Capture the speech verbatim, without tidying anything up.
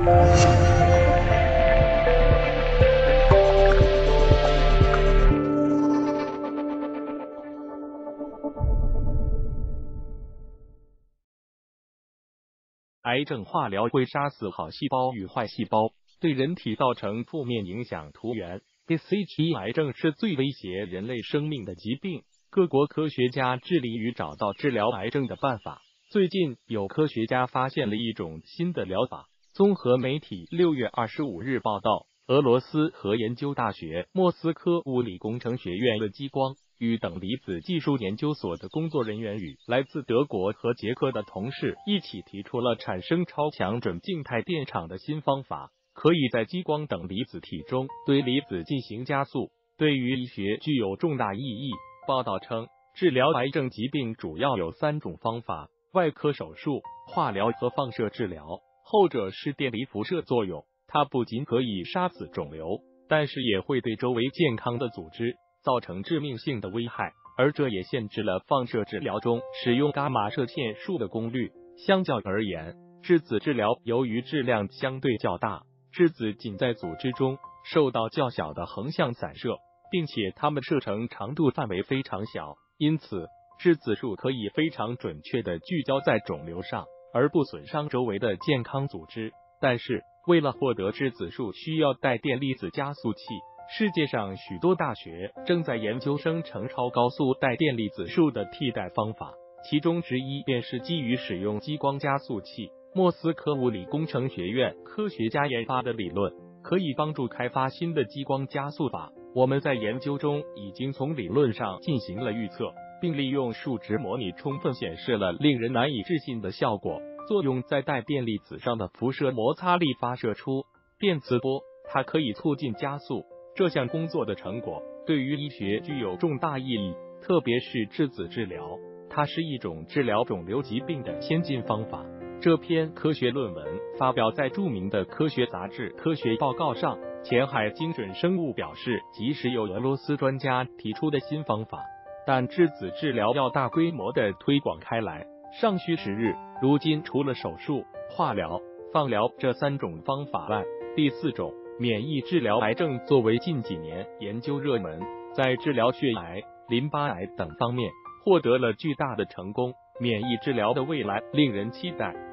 癌症化疗会杀死好细胞与坏细胞，对人体造成负面影响。图源 ：D C G 癌症是最威胁人类生命的疾病，各国科学家致力于找到治疗癌症的办法。最近，有科学家发现了一种新的疗法。综合媒体六月二十五日报道，俄罗斯核研究大学莫斯科物理工程学院的激光与等离子技术研究所的工作人员与来自德国和捷克的同事一起提出了产生超强准静态电场的新方法，可以在激光等离子体中对离子进行加速，对于医学具有重大意义。报道称，治疗癌症疾病主要有三种方法：外科手术、化疗和放射治疗。后者是电离辐射作用，它不仅可以杀死肿瘤，但是也会对周围健康的组织造成致命性的危害，而这也限制了放射治疗中使用伽马射线术的功率。相较而言，质子治疗由于质量相对较大，质子仅在组织中受到较小的横向散射，并且它们射程长度范围非常小，因此质子束可以非常准确地聚焦在肿瘤上，而不损伤周围的健康组织。但是，为了获得质子束，需要带电粒子加速器。世界上许多大学正在研究生成超高速带电粒子束的替代方法，其中之一便是基于使用激光加速器。莫斯科物理工程学院科学家研发的理论，可以帮助开发新的激光加速法。我们在研究中已经从理论上进行了预测，并利用数值模拟充分显示了令人难以置信的效果。作用在带电粒子上的辐射摩擦力发射出电磁波，它可以促进加速。这项工作的成果对于医学具有重大意义，特别是质子治疗，它是一种治疗肿瘤疾病的先进方法。这篇科学论文发表在著名的科学杂志《科学报告》上。前海精准生物表示，即使有俄罗斯专家提出的新方法，但质子治疗要大规模的推广开来，尚需时日。如今，除了手术、化疗、放疗这三种方法外，第四种免疫治疗癌症作为近几年研究热门，在治疗血癌、淋巴癌等方面获得了巨大的成功。免疫治疗的未来令人期待。